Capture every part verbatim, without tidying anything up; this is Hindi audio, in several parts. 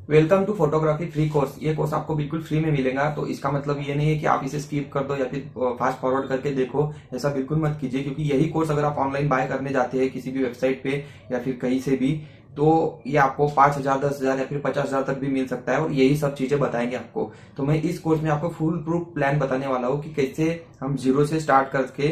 Welcome to photography free course. ये कोर्स आपको बिल्कुल फ्री में मिलेगा। तो इसका मतलब ये नहीं है कि आप इसे स्किप कर दो या फिर फास्ट फॉरवर्ड करके देखो, ऐसा बिल्कुल मत कीजिए। क्योंकि यही कोर्स अगर आप ऑनलाइन बाय करने जाते हैं किसी भी वेबसाइट पे या फिर कहीं से भी, तो ये आपको पांच हजार दस हजार या फिर पचास हजार तक भी मिल सकता है और यही सब चीजें बताएंगे आपको। तो मैं इस कोर्स में आपको फुल प्रूफ प्लान बताने वाला हूँ कि कैसे हम जीरो से स्टार्ट करके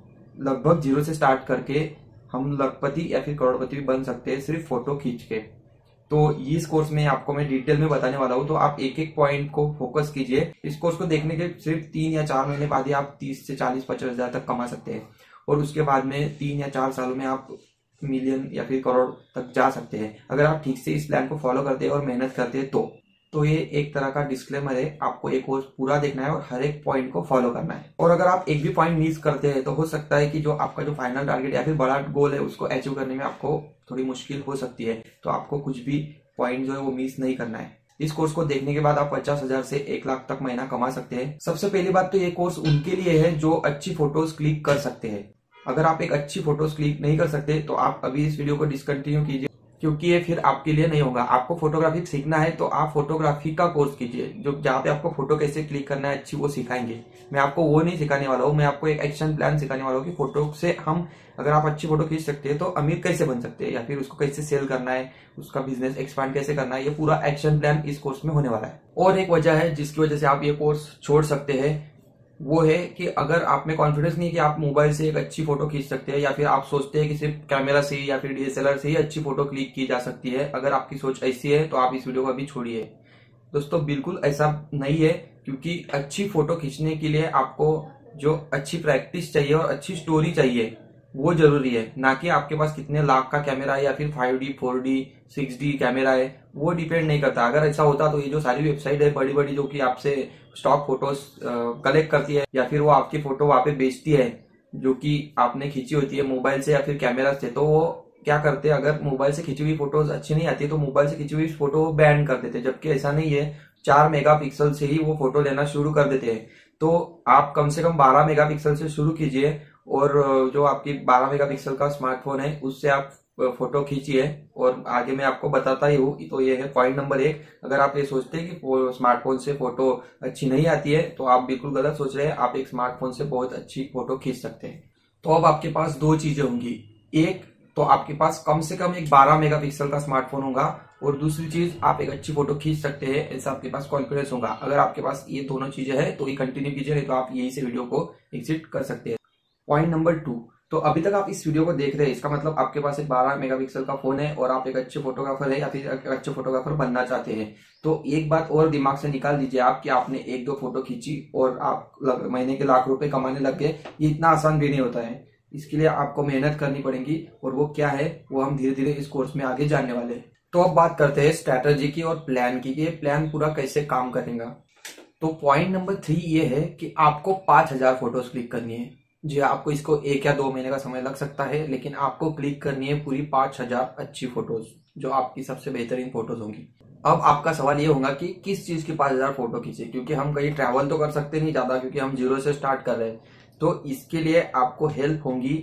लगभग जीरो से स्टार्ट करके हम लखपति या फिर करोड़पति भी बन सकते हैं सिर्फ फोटो खींच के। तो इस कोर्स में आपको मैं डिटेल में बताने वाला हूँ, तो आप एक एक पॉइंट को फोकस कीजिए। इस कोर्स को देखने के सिर्फ तीन या चार महीने बाद ही आप तीस से चालीस पचास हजार तक कमा सकते हैं और उसके बाद में तीन या चार सालों में आप मिलियन या फिर करोड़ तक जा सकते हैं अगर आप ठीक से इस प्लान को फॉलो करते हैं और मेहनत करते हैं तो तो ये एक तरह का डिस्क्लेमर है, आपको एक कोर्स पूरा देखना है और हर एक पॉइंट को फॉलो करना है। और अगर आप एक भी पॉइंट मिस करते हैं तो हो सकता है कि जो आपका जो फाइनल टारगेट या फिर बड़ा गोल है उसको अचीव करने में आपको थोड़ी मुश्किल हो सकती है। तो आपको कुछ भी पॉइंट जो है वो मिस नहीं करना है। इस कोर्स को देखने के बाद आप पचास हजार से एक लाख तक महीना कमा सकते हैं। सबसे पहली बात तो ये कोर्स उनके लिए है जो अच्छी फोटोज क्लिक कर सकते हैं। अगर आप एक अच्छी फोटोज क्लिक नहीं कर सकते तो आप अभी इस वीडियो को डिसकंटिन्यू कीजिए, क्योंकि ये फिर आपके लिए नहीं होगा। आपको फोटोग्राफी सीखना है तो आप फोटोग्राफी का कोर्स कीजिए, जो जहाँ पे आपको फोटो कैसे क्लिक करना है अच्छी वो सिखाएंगे। मैं आपको वो नहीं सिखाने वाला हूँ, मैं आपको एक एक्शन प्लान सिखाने वाला हूँ कि फोटो से हम अगर आप अच्छी फोटो खींच सकते हैं तो अमीर कैसे बन सकते हैं या फिर उसको कैसे सेल करना है, उसका बिजनेस एक्सपांड कैसे करना है। ये पूरा एक्शन प्लान इस कोर्स में होने वाला है। और एक वजह है जिसकी वजह से आप ये कोर्स छोड़ सकते हैं, वो है कि अगर आप में कॉन्फिडेंस नहीं कि आप मोबाइल से एक अच्छी फोटो खींच सकते हैं या फिर आप सोचते हैं कि सिर्फ कैमरा से या फिर डीएसएलआर से ही अच्छी फोटो क्लिक की जा सकती है। अगर आपकी सोच ऐसी है तो आप इस वीडियो को अभी छोड़िए। दोस्तों बिल्कुल ऐसा नहीं है, क्योंकि अच्छी फोटो खींचने के लिए आपको जो अच्छी प्रैक्टिस चाहिए और अच्छी स्टोरी चाहिए वो जरूरी है, ना कि आपके पास कितने लाख का कैमरा है या फिर five D four D six D camera है, वो डिपेंड नहीं करता। अगर ऐसा होता तो ये जो सारी वेबसाइट है बड़ी बड़ी जो कि आपसे स्टॉक फोटोज कलेक्ट करती है या फिर वो आपकी फोटो वहां पे बेचती है जो कि आपने खींची होती है मोबाइल से या फिर कैमरा से, तो वो क्या करते हैं, अगर मोबाइल से खींची हुई फोटोज अच्छी नहीं आती तो मोबाइल से खींची हुई फोटो बैन कर देते हैं। जबकि ऐसा नहीं है, चार मेगापिक्सल से ही वो फोटो लेना शुरू कर देते हैं। तो आप कम से कम बारह मेगापिक्सल से शुरू कीजिए और जो आपकी बारह मेगापिक्सल का स्मार्टफोन है उससे आप फोटो खींचिए और आगे मैं आपको बताता ही हूँ। तो ये है पॉइंट नंबर एक। अगर आप ये सोचते हैं कि स्मार्टफोन से फोटो अच्छी नहीं आती है तो आप बिल्कुल गलत सोच रहे हैं। आप एक स्मार्टफोन से बहुत अच्छी फोटो खींच सकते हैं। तो अब आपके पास दो चीजें होंगी, एक तो आपके पास कम से कम एक बारह मेगापिक्सल का स्मार्टफोन होगा और दूसरी चीज आप एक अच्छी फोटो खींच सकते हैं, ऐसा आपके पास कॉन्फिडेंस होगा। अगर आपके पास ये दोनों चीजें हैं तो ये कंटिन्यू कीजिए, नहीं तो आप यही से वीडियो को एग्जिट कर सकते हैं। पॉइंट नंबर टू, तो अभी तक आप इस वीडियो को देख रहे हैं, इसका मतलब आपके पास एक बारह मेगापिक्सल का फोन है और आप एक अच्छे फोटोग्राफर है या फिर एक अच्छे फोटोग्राफर बनना चाहते हैं। तो एक बात और दिमाग से निकाल दीजिए आप कि आपने एक दो फोटो खींची और आप महीने के लाख रुपए कमाने लग गए। ये इतना आसान भी नहीं होता है, इसके लिए आपको मेहनत करनी पड़ेगी और वो क्या है वो हम धीरे धीरे इस कोर्स में आगे जानने वाले हैं। तो अब बात करते हैं स्ट्रैटेजी की और प्लान की, ये प्लान पूरा कैसे काम करेगा। तो पॉइंट नंबर थ्री ये है कि आपको पांच हजार फोटोज क्लिक करनी है। जी, आपको इसको एक या दो महीने का समय लग सकता है, लेकिन आपको क्लिक करनी है पूरी पांच हजार अच्छी फोटोज जो आपकी सबसे बेहतरीन फोटोज होंगी। अब आपका सवाल ये होगा कि किस चीज की पांच हजार फोटो खींचे, क्योंकि हम कहीं ट्रैवल तो कर सकते नहीं ज्यादा, क्योंकि हम जीरो से स्टार्ट कर रहे हैं। तो इसके लिए आपको हेल्प होंगी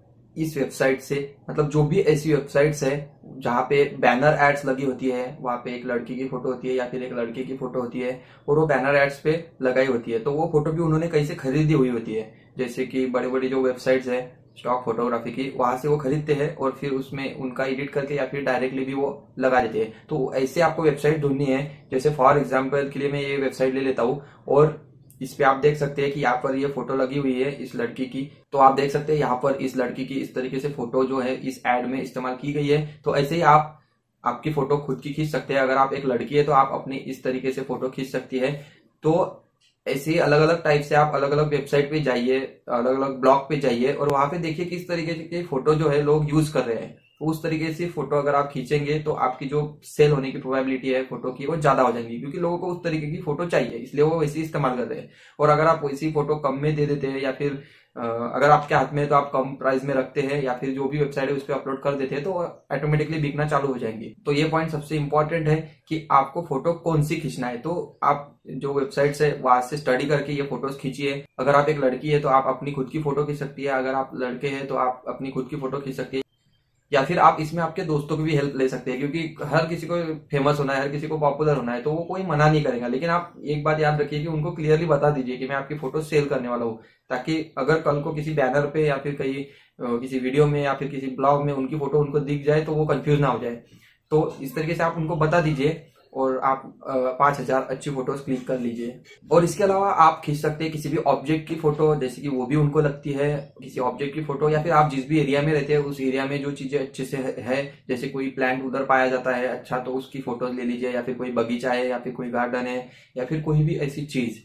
इस वेबसाइट से, मतलब जो भी ऐसी वेबसाइट्स है जहाँ पे बैनर एड्स लगी होती है, वहां पे एक लड़की की फोटो होती है या फिर एक लड़के की फोटो होती है और वो बैनर एड्स पे लगाई होती है। तो वो फोटो भी उन्होंने कहीं से खरीदी हुई होती है, जैसे कि बड़ी बड़ी जो वेबसाइट्स है स्टॉक फोटोग्राफी की, वहां से वो खरीदते हैं और फिर उसमें उनका एडिट करके या फिर डायरेक्टली भी वो लगा देते हैं। तो ऐसे आपको वेबसाइट ढूंढनी है। जैसे फॉर एग्जाम्पल के लिए मैं ये वेबसाइट ले लेता हूँ और इस पे आप देख सकते हैं कि यहाँ पर ये फोटो लगी हुई है इस लड़की की। तो आप देख सकते हैं यहाँ पर इस लड़की की इस तरीके से फोटो जो है इस एड में इस्तेमाल की गई है। तो ऐसे ही आप आपकी फोटो खुद की खींच सकते हैं। अगर आप एक लड़की है तो आप अपनी इस तरीके से फोटो खींच सकती है। तो ऐसे ही अलग अलग टाइप से आप अलग अलग वेबसाइट पे जाइए, अलग अलग ब्लॉग पे जाइए और वहां पे देखिए किस तरीके की फोटो जो है लोग यूज कर रहे हैं। तो उस तरीके से फोटो अगर आप खींचेंगे तो आपकी जो सेल होने की प्रोबेबिलिटी है फोटो की वो ज्यादा हो जाएगी, क्योंकि लोगों को उस तरीके की फोटो चाहिए, इसलिए वो वैसे इस्तेमाल कर रहे हैं। और अगर आप वैसी फोटो कम में दे देते हैं या फिर अगर आपके हाथ में है तो आप कम प्राइस में रखते हैं या फिर जो भी वेबसाइट है उस पर अपलोड कर देते हैं तो ऑटोमेटिकली बिकना चालू हो जाएंगे। तो ये पॉइंट सबसे इंपॉर्टेंट है कि आपको फोटो कौन सी खींचना है। तो आप जो वेबसाइट्स है वहां से स्टडी करके ये फोटोज खींचिए। अगर आप एक लड़की है तो आप अपनी खुद की फोटो खींच सकती है, अगर आप लड़के हैं तो आप अपनी खुद की फोटो खींच सकती है। या फिर आप इसमें आपके दोस्तों की भी हेल्प ले सकते हैं, क्योंकि हर किसी को फेमस होना है, हर किसी को पॉपुलर होना है, तो वो कोई मना नहीं करेगा। लेकिन आप एक बात याद रखिए कि उनको क्लियरली बता दीजिए कि मैं आपकी फोटो सेल करने वाला हूँ, ताकि अगर कल को किसी बैनर पे या फिर कहीं किसी वीडियो में या फिर किसी ब्लॉग में उनकी फोटो उनको दिख जाए तो वो कंफ्यूज ना हो जाए। तो इस तरीके से आप उनको बता दीजिए और आप पांच हजार अच्छी फोटोज क्लिक कर लीजिए। और इसके अलावा आप खींच सकते हैं किसी भी ऑब्जेक्ट की फोटो, जैसे कि वो भी उनको लगती है किसी ऑब्जेक्ट की फोटो, या फिर आप जिस भी एरिया में रहते हैं उस एरिया में जो चीजें अच्छे से है, जैसे कोई प्लांट उधर पाया जाता है अच्छा तो उसकी फोटोज ले लीजिए, या फिर कोई बगीचा है या फिर कोई गार्डन है या फिर कोई भी ऐसी चीज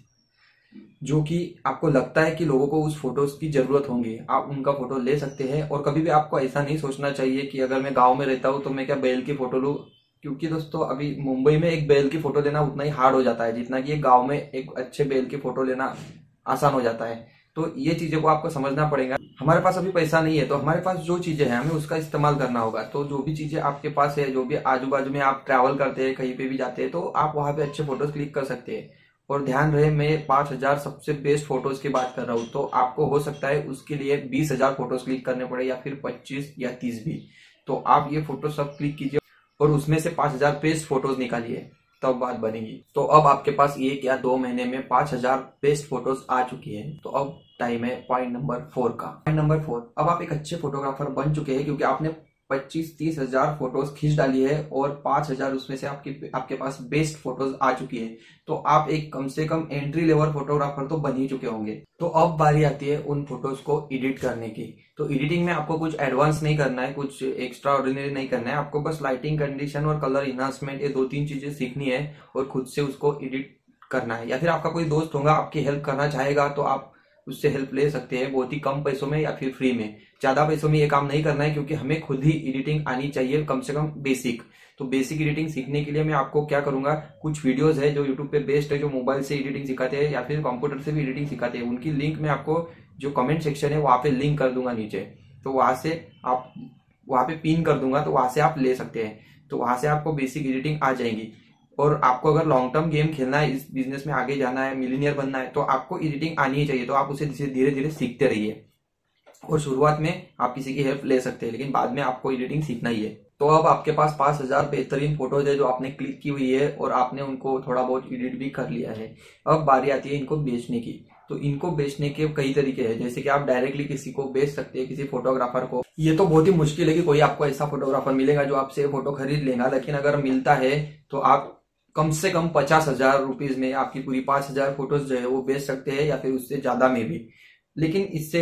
जो कि आपको लगता है कि लोगों को उस फोटोज की जरूरत होंगी, आप उनका फोटो ले सकते हैं। और कभी भी आपको ऐसा नहीं सोचना चाहिए कि अगर मैं गांव में रहता हूं तो मैं क्या बैल की फोटो लूं, क्योंकि दोस्तों अभी मुंबई में एक बैल की फोटो लेना उतना ही हार्ड हो जाता है जितना कि एक गांव में एक अच्छे बैल की फोटो लेना आसान हो जाता है। तो ये चीजें को आपको समझना पड़ेगा। हमारे पास अभी पैसा नहीं है तो हमारे पास जो चीजें हैं हमें उसका इस्तेमाल करना होगा। तो जो भी चीजें आपके पास है, जो भी आजू बाजू में आप ट्रैवल करते हैं, कहीं पे भी जाते हैं, तो आप वहां पे अच्छे फोटोज क्लिक कर सकते हैं। और ध्यान रहे मैं पांच हजार सबसे बेस्ट फोटोज की बात कर रहा हूँ, तो आपको हो सकता है उसके लिए बीस हजार फोटोज क्लिक करने पड़े या फिर पच्चीस या तीस भी। तो आप ये फोटो सब क्लिक कीजिए और उसमें से पांच हजार बेस्ट फोटोज निकालिए, तब बात बनेगी। तो अब आपके पास एक या दो महीने में पांच हजार बेस्ट फोटोज आ चुकी है। तो अब टाइम है पॉइंट नंबर फोर का। पॉइंट नंबर फोर, अब आप एक अच्छे फोटोग्राफर बन चुके हैं क्योंकि आपने पच्चीस तीस हजार फोटोज खींच डाली है और पांच हजार उसमें से आपके आपके पास बेस्ट फोटोज आ चुकी है। तो आप एक कम से कम एंट्री लेवल फोटोग्राफर तो बन ही चुके होंगे। तो अब बारी आती है उन फोटोज को एडिट करने की। तो एडिटिंग में आपको कुछ एडवांस नहीं करना है, कुछ एक्स्ट्रा ऑर्डिनरी नहीं करना है, आपको बस लाइटिंग कंडीशन और कलर इन्हांसमेंट ये दो तीन चीजें सीखनी है और खुद से उसको एडिट करना है। या फिर आपका कोई दोस्त होगा आपकी हेल्प करना चाहेगा तो आप उससे हेल्प ले सकते हैं, बहुत ही कम पैसों में या फिर फ्री में। ज्यादा पैसों में ये काम नहीं करना है क्योंकि हमें खुद ही एडिटिंग आनी चाहिए, कम से कम बेसिक। तो बेसिक एडिटिंग सीखने के लिए मैं आपको क्या करूंगा, कुछ वीडियोस है जो यूट्यूब पे बेस्ट है, जो मोबाइल से एडिटिंग सिखाते हैं या फिर कंप्यूटर से भी एडिटिंग सिखाते हैं, उनकी लिंक मैं आपको जो कमेंट सेक्शन है वहां पे लिंक कर दूंगा नीचे। तो वहां से आप वहां पे पिन कर दूंगा, तो वहां से आप ले सकते हैं। तो वहां से आपको बेसिक एडिटिंग आ जाएगी। और आपको अगर लॉन्ग टर्म गेम खेलना है, इस बिजनेस में आगे जाना है, मिलीनियर बनना है, तो आपको एडिटिंग आनी ही चाहिए। तो आप उसे धीरे धीरे सीखते रहिए और शुरुआत में आप किसी की हेल्प ले सकते हैं, लेकिन बाद में आपको एडिटिंग सीखना ही है। तो अब आपके पास पांच हजार बेहतरीन फोटोज है जो आपने क्लिक की हुई है और आपने उनको थोड़ा बहुत एडिट भी कर लिया है। अब बारी आती है इनको बेचने की। तो इनको बेचने के कई तरीके हैं, जैसे कि आप डायरेक्टली किसी को बेच सकते हैं, किसी फोटोग्राफर को। ये तो बहुत ही मुश्किल है कि कोई आपको ऐसा फोटोग्राफर मिलेगा जो आपसे फोटो खरीद लेगा, लेकिन अगर मिलता है तो आप कम से कम पचास हजार रुपीज में आपकी पूरी पांच हजार फोटोज जो है वो बेच सकते हैं या फिर उससे ज्यादा में भी। लेकिन इससे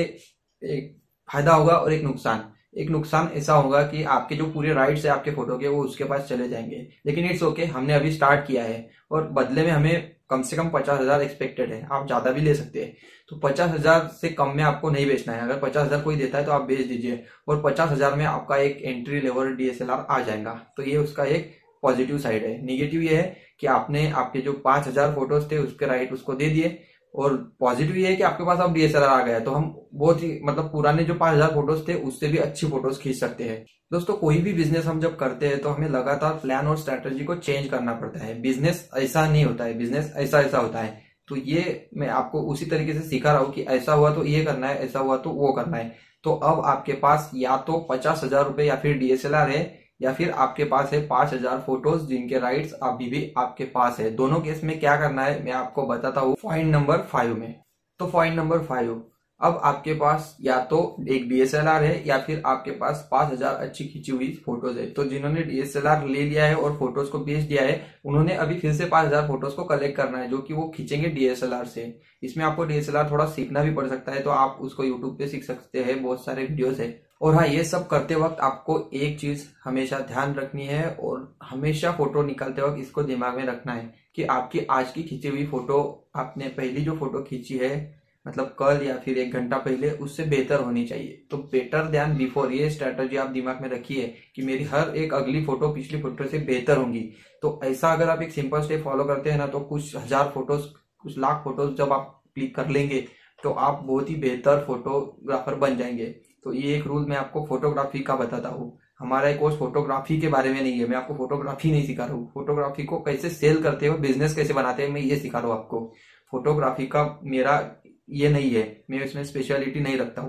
एक फायदा होगा और एक नुकसान। एक नुकसान ऐसा होगा कि आपके जो पूरे राइट्स है आपके फोटो के वो उसके पास चले जाएंगे। लेकिन इट्स ओके, हमने अभी स्टार्ट किया है और बदले में हमें कम से कम पचास हजार एक्सपेक्टेड है। आप ज्यादा भी ले सकते हैं। तो पचास हजार से कम में आपको नहीं बेचना है। अगर पचास हजार कोई देता है तो आप बेच दीजिए और पचास हजार में आपका एक एंट्री लेवल डीएसएलआर आ जाएगा। तो ये उसका एक पॉजिटिव साइड है। निगेटिव ये है कि आपने आपके जो पांच हजार फोटोज थे उसके राइट उसको दे दिए, और पॉजिटिव ये है कि आपके पास अब डीएसएलआर आ गया, तो हम बहुत ही मतलब पुराने जो पांच हजार फोटोज थे उससे भी अच्छी फोटोज खींच सकते हैं। दोस्तों कोई भी बिजनेस हम जब करते हैं तो हमें लगातार प्लान और स्ट्रेटेजी को चेंज करना पड़ता है। बिजनेस ऐसा नहीं होता है, बिजनेस ऐसा ऐसा होता है। तो ये मैं आपको उसी तरीके से सिखा रहा हूँ कि ऐसा हुआ तो ये करना है, ऐसा हुआ तो वो करना है। तो अब आपके पास या तो पचास हजार रुपए या फिर डीएसएलआर है, या फिर आपके पास है पांच हजार फोटोज जिनके राइट्स अभी भी आपके पास है। दोनों केस में क्या करना है मैं आपको बताता हूँ पॉइंट नंबर फाइव में। तो पॉइंट नंबर फाइव, अब आपके पास या तो एक डीएसएलआर है या फिर आपके पास पांच हजार अच्छी खींची हुई फोटोज है। तो जिन्होंने डीएसएलआर ले लिया है और फोटोज को बेच दिया है, उन्होंने अभी फिर से पांच हजार फोटोज को कलेक्ट करना है जो कि वो खींचेंगे डीएसएलआर से। इसमें आपको डीएसएलआर थोड़ा सीखना भी पड़ सकता है, तो आप उसको यूट्यूब पे सीख सकते हैं, बहुत सारे वीडियोस है। और हाँ, ये सब करते वक्त आपको एक चीज हमेशा ध्यान रखनी है और हमेशा फोटो निकालते वक्त इसको दिमाग में रखना है कि आपकी आज की खींची हुई फोटो आपने पहली जो फोटो खींची है, मतलब कल या फिर एक घंटा पहले, उससे बेहतर होनी चाहिए। तो बेटर दैन बिफोर, ये स्ट्रेटजी आप दिमाग में रखिए कि मेरी हर एक अगली फोटो पिछली फोटो से बेहतर होंगी। तो ऐसा अगर आप एक सिंपल स्टेप फॉलो करते हैं ना, तो कुछ हजार फोटोज, कुछ लाख फोटोज जब आप क्लिक कर लेंगे तो आप बहुत ही बेहतर फोटोग्राफर बन जाएंगे। तो ये एक रूल मैं आपको फोटोग्राफी का बताता हूँ। हमारा एक कोर्स फोटोग्राफी के बारे में नहीं है, मैं आपको फोटोग्राफी नहीं सिखा रहा हूँ। फोटोग्राफी को कैसे सेल करते हो, बिजनेस कैसे बनाते हैं, मैं ये सिखा रहा हूँ आपको। फोटोग्राफी का मेरा ये नहीं है, मैं इसमें स्पेशलिटी नहीं रखता हूँ।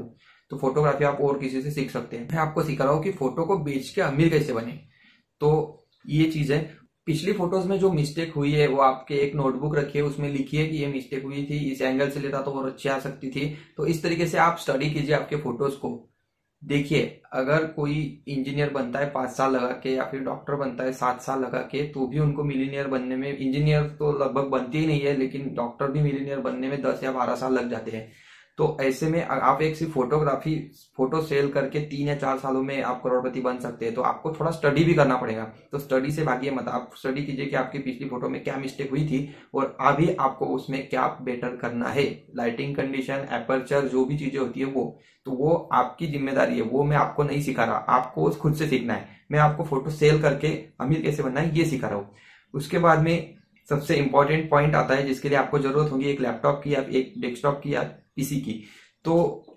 तो फोटोग्राफी आप और किसी से सीख सकते हैं। मैं आपको सिखा रहा हूँ कि फोटो को बेच के अमीर कैसे बने। तो ये चीज है। पिछली फोटोज में जो मिस्टेक हुई है वो आपके एक नोटबुक रखिए, उसमें लिखिए कि ये मिस्टेक हुई थी, इस एंगल से लेता तो और अच्छी आ सकती थी। तो इस तरीके से आप स्टडी कीजिए आपके फोटोज को। देखिए, अगर कोई इंजीनियर बनता है पांच साल लगा के या फिर डॉक्टर बनता है सात साल लगा के, तो भी उनको मिलीनियर बनने में, इंजीनियर तो लगभग बनती ही नहीं है, लेकिन डॉक्टर भी मिलीनियर बनने में दस या बारह साल लग जाते हैं। तो ऐसे में आप एक सिर्फ फोटोग्राफी फोटो सेल करके तीन या चार सालों में आप करोड़पति बन सकते हैं। तो आपको थोड़ा स्टडी भी करना पड़ेगा। तो स्टडी से भागिए मत, आप स्टडी कीजिए कि आपकी पिछली फोटो में क्या मिस्टेक हुई थी और अभी आपको उसमें क्या बेटर करना है। लाइटिंग कंडीशन, एपर्चर, जो भी चीजें होती है वो तो वो आपकी जिम्मेदारी है। वो मैं आपको नहीं सिखा रहा, आपको खुद से सीखना है। मैं आपको फोटो सेल करके अमीर कैसे बनना है ये सिखा रहा हूँ। उसके बाद में सबसे इंपॉर्टेंट पॉइंट आता है जिसके लिए आपको जरूरत होगी एक लैपटॉप की या एक डेस्कटॉप की या पीसी की। तो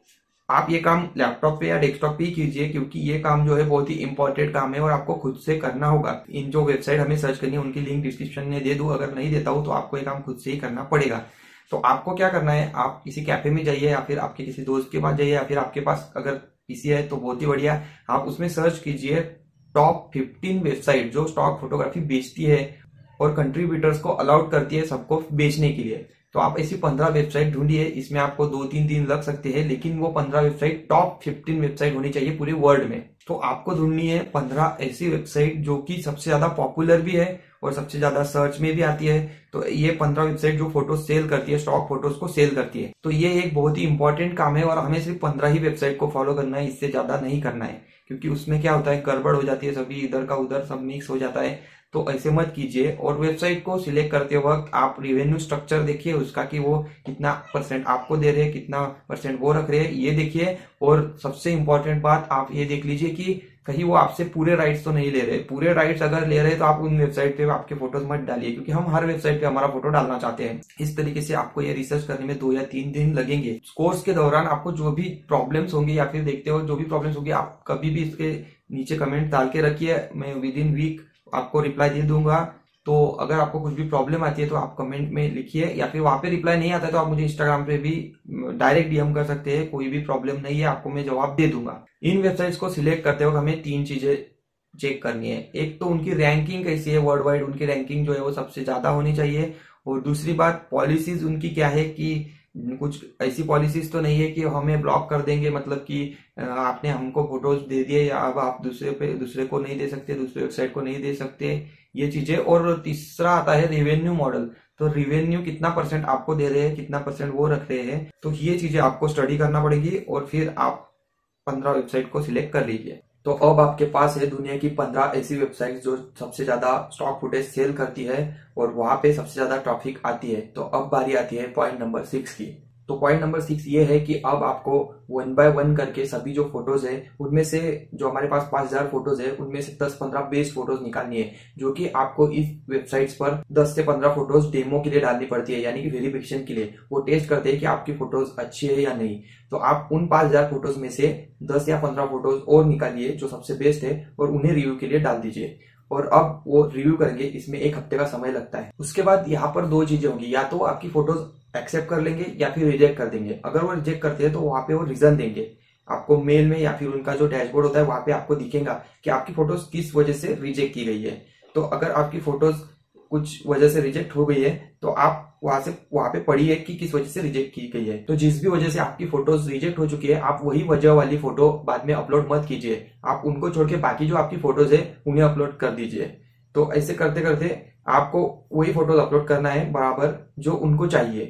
आप ये काम लैपटॉप पे या डेस्कटॉप पे ही कीजिए, क्योंकि ये काम जो है बहुत ही इंपॉर्टेंट काम है और आपको खुद से करना होगा। इन जो वेबसाइट हमें सर्च करनी है उनकी लिंक डिस्क्रिप्शन में दे दूं, अगर नहीं देता हूं तो आपको ये काम खुद से ही करना पड़ेगा। तो आपको क्या करना है, आप किसी कैफे में जाइए या फिर आपके किसी दोस्त के पास जाइए या फिर आपके पास अगर पीसी है तो बहुत ही बढ़िया, आप उसमें सर्च कीजिए टॉप फिफ्टीन वेबसाइट जो स्टॉक फोटोग्राफी बेचती है और कंट्रीब्यूटर्स को अलाउड करती है सबको बेचने के लिए। तो आप ऐसी पंद्रह वेबसाइट ढूंढिए। इसमें आपको दो तीन दिन लग सकते हैं, लेकिन वो पंद्रह वेबसाइट टॉप फिफ्टीन वेबसाइट होनी चाहिए पूरे वर्ल्ड में। तो आपको ढूंढनी है पंद्रह ऐसी वेबसाइट जो कि सबसे ज्यादा पॉपुलर भी है और सबसे ज्यादा सर्च में भी आती है। तो ये पंद्रह वेबसाइट जो फोटो सेल करती है, स्टॉक फोटोज को सेल करती है। तो ये एक बहुत ही इंपॉर्टेंट काम है और हमें सिर्फ पंद्रह ही वेबसाइट को फॉलो करना है, इससे ज्यादा नहीं करना है, क्योंकि उसमें क्या होता है गड़बड़ हो जाती है, सभी इधर का उधर सब मिक्स हो जाता है। तो ऐसे मत कीजिए। और वेबसाइट को सिलेक्ट करते वक्त आप रिवेन्यू स्ट्रक्चर देखिए उसका, कि वो कितना परसेंट आपको दे रहे हैं, कितना परसेंट वो रख रहे हैं, ये देखिए। और सबसे इंपॉर्टेंट बात आप ये देख लीजिए कि कहीं वो आपसे पूरे राइट्स तो नहीं ले रहे। पूरे राइट्स अगर ले रहे तो आप उन वेबसाइट पे आपके फोटोज मत डालिए, क्योंकि हम हर वेबसाइट पे हमारा फोटो डालना चाहते हैं। इस तरीके से आपको ये रिसर्च करने में दो या तीन दिन लगेंगे। कोर्स के दौरान आपको जो भी प्रॉब्लम्स होंगे या फिर देखते हो जो भी प्रॉब्लम्स होंगी, आप कभी भी इसके नीचे कमेंट डाल के रखिए। मैं विद इन वीक आपको रिप्लाई दे दूंगा। तो अगर आपको कुछ भी प्रॉब्लम आती है तो आप कमेंट में लिखिए, या फिर वहां पे रिप्लाई नहीं आता है तो आप मुझे इंस्टाग्राम पे भी डायरेक्ट डीएम कर सकते हैं। कोई भी प्रॉब्लम नहीं है, आपको मैं जवाब दे दूंगा। इन वेबसाइट्स को सिलेक्ट करते वक्त हमें तीन चीजें चेक करनी है। एक तो उनकी रैंकिंग कैसी है, वर्ल्ड वाइड उनकी रैंकिंग जो है वो सबसे ज्यादा होनी चाहिए। और दूसरी बात, पॉलिसीज उनकी क्या है, कि कुछ ऐसी पॉलिसीज तो नहीं है कि हमें ब्लॉक कर देंगे, मतलब कि आपने हमको फोटोज दे दिए या अब आप दूसरे पे दूसरे को नहीं दे सकते, दूसरे वेबसाइट को नहीं दे सकते, ये चीजें। और तीसरा आता है रेवेन्यू मॉडल। तो रेवेन्यू कितना परसेंट आपको दे रहे हैं, कितना परसेंट वो रख रहे हैं। तो ये चीजें आपको स्टडी करना पड़ेगी और फिर आप पंद्रह वेबसाइट को सिलेक्ट कर लीजिए। तो अब आपके पास है दुनिया की पंद्रह ऐसी वेबसाइट जो सबसे ज्यादा स्टॉक फुटेज सेल करती है और वहां पे सबसे ज्यादा ट्रैफिक आती है। तो अब बारी आती है पॉइंट नंबर सिक्स की। तो पॉइंट नंबर सिक्स ये है कि अब आपको वन बाय वन करके सभी जो फोटोज है उनमें से, जो हमारे पास पांच हजार फोटोज है उनमें से दस पंद्रह बेस्ट फोटोज निकालनी है, जो कि आपको इस वेबसाइट्स पर दस से पंद्रह फोटोज डेमो के लिए डालनी पड़ती है, यानी कि वेरिफिकेशन के लिए। वो टेस्ट करते हैं कि आपकी फोटोज अच्छी है या नहीं। तो आप उन पांच हजार फोटोज में से दस या पंद्रह फोटोज और निकालिए जो सबसे बेस्ट है और उन्हें रिव्यू के लिए डाल दीजिए। और अब वो रिव्यू करेंगे, इसमें एक हफ्ते का समय लगता है। उसके बाद यहाँ पर दो चीजें होंगी, या तो आपकी फोटोज एक्सेप्ट कर लेंगे या फिर रिजेक्ट कर देंगे। अगर वो रिजेक्ट करते हैं तो वहां पे वो रीजन देंगे आपको मेल में, या फिर उनका जो डैशबोर्ड होता है वहां पे आपको दिखेगा कि आपकी फोटोज किस वजह से रिजेक्ट की गई है। तो अगर आपकी फोटोज कुछ वजह से रिजेक्ट हो गई है तो आप वहां से वहां पे पढ़िए कि किस वजह से रिजेक्ट की गई है। तो जिस भी वजह से आपकी फोटोज रिजेक्ट हो चुकी है, आप वही वजह वाली फोटो बाद में अपलोड मत कीजिए। आप उनको छोड़ के बाकी जो आपकी फोटोज है उन्हें अपलोड कर दीजिए। तो ऐसे करते करते आपको वही फोटोज अपलोड करना है बराबर जो उनको चाहिए,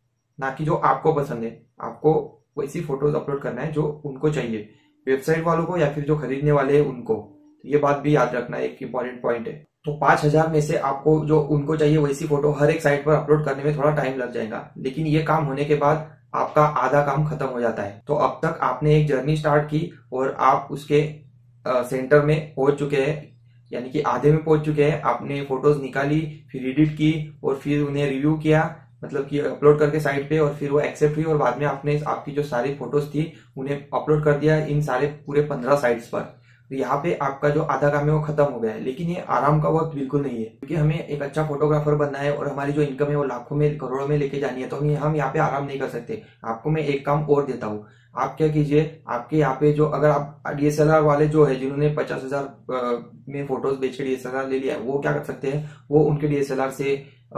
ना कि जो आपको पसंद है। आपको वैसी फोटोज अपलोड करना है जो उनको चाहिए, वेबसाइट वालों को या फिर जो खरीदने वाले हैं उनको। तो ये बात भी याद रखना, एक इंपॉर्टेंट पॉइंट है। तो पांच हजार में से आपको जो उनको चाहिए वैसी फोटो हर एक साइट पर अपलोड करने में थोड़ा टाइम लग जाएगा, लेकिन ये काम होने के बाद आपका आधा काम खत्म हो जाता है। तो अब तक आपने एक जर्नी स्टार्ट की और आप उसके आ, सेंटर में पहुंच चुके हैं, यानी कि आधे में पहुंच चुके हैं। आपने फोटोज निकाली, फिर एडिट की और फिर उन्हें रिव्यू किया, मतलब कि अपलोड करके साइट पे, और फिर वो एक्सेप्ट हुई और बाद में आपने आपकी जो सारी फोटोज थी उन्हें अपलोड कर दिया इन सारे पूरे पंद्रह साइट्स पर। तो यहाँ पे आपका जो आधा काम है वो खत्म हो गया है। लेकिन ये आराम का वक्त बिल्कुल नहीं है, क्योंकि हमें एक अच्छा फोटोग्राफर बनना है और हमारी जो इनकम है वो लाखों में करोड़ों में लेके जानी है, तो हम हम यहाँ पे आराम नहीं कर सकते। आपको मैं एक काम और देता हूँ। आप क्या कीजिए, आपके यहाँ पे जो अगर आप डीएसएलआर वाले जो है जिन्होंने पचास हजार में फोटोज बेच के डीएसएलआर ले लिया है, वो क्या कर सकते हैं, वो उनके डीएसएलआर से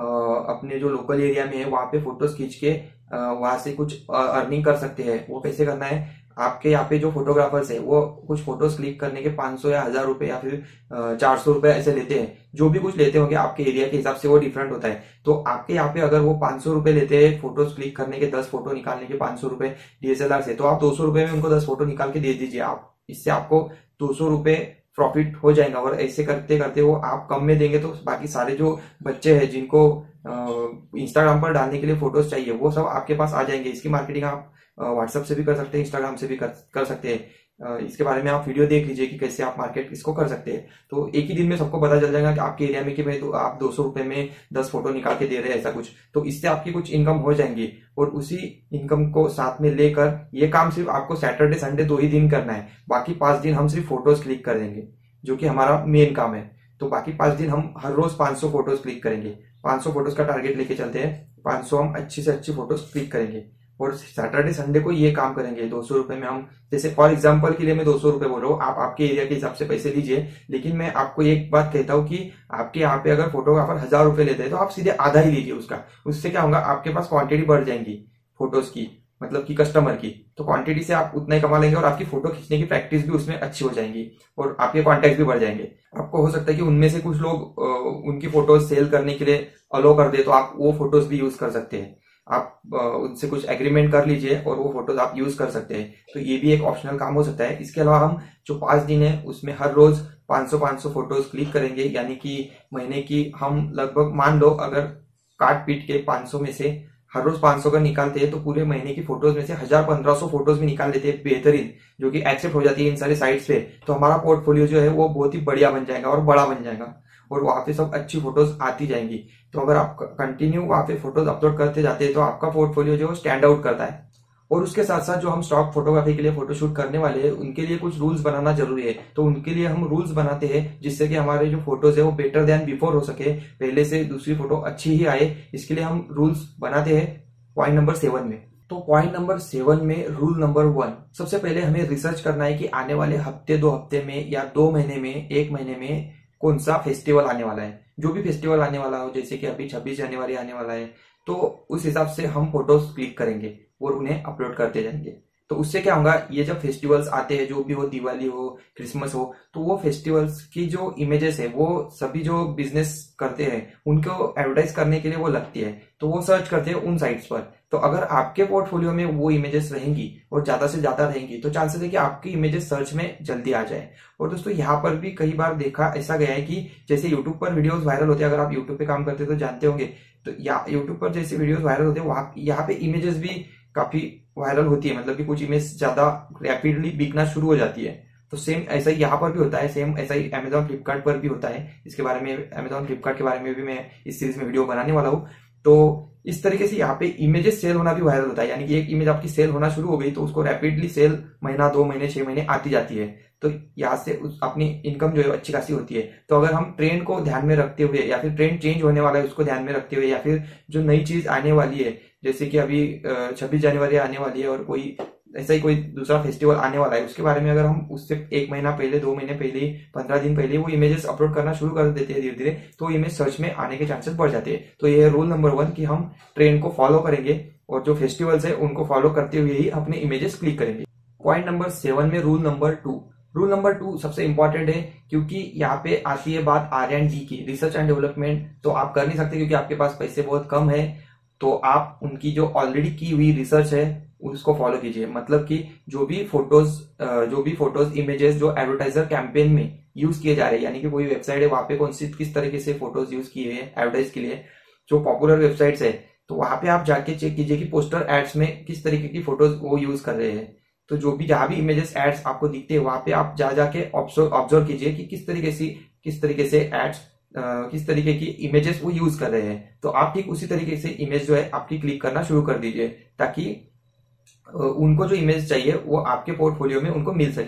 अपने जो लोकल एरिया में है वहां पे फोटोज खींच के वहां से कुछ अर्निंग कर सकते हैं। वो कैसे करना है, आपके यहाँ पे जो फोटोग्राफर्स है वो कुछ फोटोज क्लिक करने के पाँच सौ या हजार रुपए या फिर चार सौ रुपए ऐसे लेते हैं। जो भी कुछ लेते होंगे आपके एरिया के हिसाब से वो डिफरेंट होता है। तो आपके यहाँ पे अगर वो पाँच सौ रुपए लेते हैं फोटोज क्लिक करने के, दस फोटो निकालने के पाँच सौ रुपए डीएसएलआर से, तो आप दो सौ रुपए में उनको दस फोटो निकाल के दे दीजिए। आप इससे आपको दो सौ रुपए प्रॉफिट हो जाएगा। और ऐसे करते करते वो आप कम में देंगे तो बाकी सारे जो बच्चे हैं जिनको इंस्टाग्राम पर डालने के लिए फोटोज चाहिए वो सब आपके पास आ जाएंगे। इसकी मार्केटिंग आप व्हाट्सएप से भी कर सकते हैं, इंस्टाग्राम से भी कर, कर सकते हैं। इसके बारे में आप वीडियो देख लीजिए कि कैसे आप मार्केट इसको कर सकते हैं। तो एक ही दिन में सबको पता चल जाएगा कि आपके एरिया में कि भाई तो आप दो सौ रुपए में दस फोटो निकाल के दे रहे हैं ऐसा कुछ। तो इससे आपकी कुछ इनकम हो जाएंगी। और उसी इनकम को साथ में लेकर ये काम सिर्फ आपको सैटरडे संडे दो ही दिन करना है। बाकी पांच दिन हम सिर्फ फोटोज क्लिक कर देंगे, जो कि हमारा मेन काम है। तो बाकी पांच दिन हम हर रोज पाँच सौ फोटोज क्लिक करेंगे। पाँच सौ फोटोज का टारगेट लेके चलते हैं। पाँच सौ हम अच्छी से अच्छी फोटोज क्लिक करेंगे और सैटरडे संडे को ये काम करेंगे। दो सौ रुपए में हम, जैसे फॉर एग्जांपल के लिए मैं दो सौ रुपए बोल रहा हूँ, आप आपके एरिया के हिसाब से पैसे लीजिए। लेकिन मैं आपको एक बात कहता हूँ कि आपके यहाँ पे अगर फोटोग्राफर हजार रुपए लेते हैं तो आप सीधे आधा ही लीजिए उसका। उससे क्या होगा, आपके पास क्वांटिटी बढ़ जाएंगी फोटोज की, मतलब कि कस्टमर की। तो क्वांटिटी से आप उतना ही कमा लेंगे और आपकी फोटो खींचने की प्रैक्टिस भी उसमें अच्छी हो जाएंगी और आपके कॉन्टैक्ट भी बढ़ जाएंगे। आपको हो सकता है कि उनमें से कुछ लोग उनकी फोटोज सेल करने के लिए अलो कर दे, तो आप वो फोटोज भी यूज कर सकते हैं। आप उनसे कुछ एग्रीमेंट कर लीजिए और वो फोटोज आप यूज कर सकते हैं। तो ये भी एक ऑप्शनल काम हो सकता है। इसके अलावा हम जो पांच दिन है उसमें हर रोज पाँच सौ पाँच सौ फोटोज क्लिक करेंगे, यानी कि महीने की हम लगभग मान लो अगर काट पीट के पाँच सौ में से हर रोज पाँच सौ का निकालते हैं तो पूरे महीने की फोटोज में से हजार पंद्रह सौ फोटोज भी निकाल लेते हैं बेहतरीन, जो कि एक्सेप्ट हो जाती है इन सारी साइट्स पे। तो हमारा पोर्टफोलियो जो है वो बहुत ही बढ़िया बन जाएगा और बड़ा बन जाएगा और वहां पे सब अच्छी फोटोज आती जाएंगी। तो अगर आप कंटिन्यू वहां पे फोटोज अपलोड करते जाते हैं तो आपका पोर्टफोलियो जो स्टैंड आउट करता है। और उसके साथ साथ जो हम स्टॉक फोटोग्राफी के लिए फोटोशूट करने वाले हैं उनके लिए कुछ रूल्स बनाना जरूरी है। तो उनके लिए हम रूल्स बनाते हैं जिससे कि हमारे जो फोटोज है वो बेटर देन बिफोर हो सके, पहले से दूसरी फोटो अच्छी ही आए। इसके लिए हम रूल्स बनाते हैं पॉइंट नंबर सेवन में। तो पॉइंट नंबर सेवन में रूल नंबर वन, सबसे पहले हमें रिसर्च करना है कि आने वाले हफ्ते दो हफ्ते में या दो महीने में एक महीने में कौन सा फेस्टिवल आने वाला है। जो भी फेस्टिवल आने वाला हो, जैसे कि अभी छब्बीस जनवरी आने वाला है, तो उस हिसाब से हम फोटोज क्लिक करेंगे और उन्हें अपलोड करते जाएंगे। तो उससे क्या होगा, ये जब फेस्टिवल्स आते हैं, जो भी हो, दिवाली हो, क्रिसमस हो, तो वो फेस्टिवल्स की जो इमेजेस है वो सभी जो बिजनेस करते हैं उनको एडवर्टाइज करने के लिए वो लगती है। तो वो सर्च करते हैं उन साइट्स पर। तो अगर आपके पोर्टफोलियो में वो इमेजेस रहेंगी और ज्यादा से ज्यादा रहेंगी तो चांसेस है कि आपकी इमेजेस सर्च में जल्दी आ जाए। और दोस्तों यहाँ पर भी कई बार देखा ऐसा गया है कि जैसे यूट्यूब पर वीडियोस वायरल होते हैं, अगर आप यूट्यूब पे काम करते हैं तो जानते होंगे, तो या यूट्यूब पर जैसे वीडियोस वायरल होते हैं वहां यहाँ पे इमेजेस भी काफी वायरल होती है, मतलब कि कुछ इमेज ज्यादा रैपिडली बिकना शुरू हो जाती है। तो सेम ऐसा ही यहाँ पर भी होता है, सेम ऐसा ही अमेजॉन फ्लिपकार्ट पर भी होता है। इसके बारे में, अमेजॉन फ्लिपकार्ट के बारे में भी मैं इस सीरीज में वीडियो बनाने वाला हूँ। तो इस तरीके से यहाँ पे इमेजेस सेल होना भी वायरल होता है, यानी कि एक इमेज आपकी सेल होना शुरू हो गई तो उसको रैपिडली सेल महीना, दो महीने, छह महीने आती जाती है। तो यहाँ से अपनी इनकम जो है अच्छी खासी होती है। तो अगर हम ट्रेंड को ध्यान में रखते हुए या फिर ट्रेंड चेंज होने वाला है उसको ध्यान में रखते हुए या फिर जो नई चीज आने वाली है, जैसे कि अभी छब्बीस जनवरी आने वाली है और कोई ऐसा ही कोई दूसरा फेस्टिवल आने वाला है, उसके बारे में अगर हम उससे एक महीना पहले, दो महीने पहले, पंद्रह दिन पहले वो इमेजेस अपलोड करना शुरू कर देते हैं धीरे धीरे, तो इमेज सर्च में आने के चांसेस बढ़ जाते हैं। तो ये है रूल नंबर वन कि हम ट्रेंड को फॉलो करेंगे और जो फेस्टिवल्स है उनको फॉलो करते हुए ही अपने इमेजेस क्लिक करेंगे। पॉइंट नंबर सेवन में rule number two, rule number two सबसे इंपॉर्टेंट है क्योंकि यहाँ पे आती है बात आर एंड डी की, रिसर्च एंड डेवलपमेंट। तो आप कर नहीं सकते क्योंकि आपके पास पैसे बहुत कम है। तो आप उनकी जो ऑलरेडी की हुई रिसर्च है उसको फॉलो कीजिए। मतलब कि जो भी फोटोज जो भी फोटोज इमेजेस जो एडवर्टाइजर कैंपेन में यूज किए जा रहे हैं, यानी कि कोई वेबसाइट है वहां पे कौन सी किस तरीके से फोटोज यूज किए हैं एडवर्टाइज के लिए, जो पॉपुलर वेबसाइट्स है, तो वहां पे आप जाके चेक कीजिए कि पोस्टर एड्स में किस तरीके की फोटोज वो यूज कर रहे हैं। तो जो भी जहां भी इमेजेस एड्स आपको दिखते हैं वहां पे आप जा जाके ऑब्जर्व कीजिए कि किस तरीके से किस तरीके से एड्स Uh, किस तरीके की इमेजेस वो यूज कर रहे हैं। तो आप ठीक उसी तरीके से इमेज जो है आपकी क्लिक करना शुरू कर दीजिए ताकि uh, उनको जो इमेज चाहिए वो आपके पोर्टफोलियो में उनको मिल सके।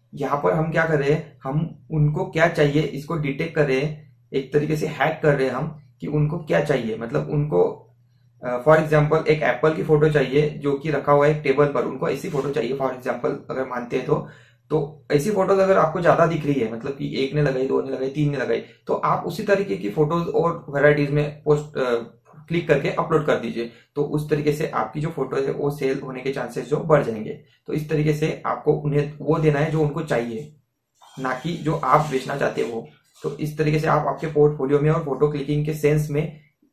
यहाँ पर हम क्या कर रहे हैं, हम उनको क्या चाहिए इसको डिटेक्ट कर रहे हैं, एक तरीके से हैक कर रहे हैं हम कि उनको क्या चाहिए। मतलब उनको फॉर एग्जाम्पल एक एप्पल की फोटो चाहिए जो कि रखा हुआ है एक टेबल पर, उनको ऐसी फोटो चाहिए फॉर एग्जाम्पल अगर मानते हैं तो तो ऐसी फोटोज अगर आपको ज्यादा दिख रही है, मतलब कि एक ने लगाई, दो ने लगाई, तीन ने लगाई, तो आप उसी तरीके की फोटोज और वेराइटीज में पोस्ट क्लिक करके अपलोड कर दीजिए। तो उस तरीके से आपकी जो फोटो है वो सेल होने के चांसेस जो बढ़ जाएंगे। तो इस तरीके से आपको उन्हें वो देना है जो उनको चाहिए, ना कि जो आप बेचना चाहते हो। तो इस तरीके से आप आपके पोर्टफोलियो में और फोटो क्लिकिंग के सेंस में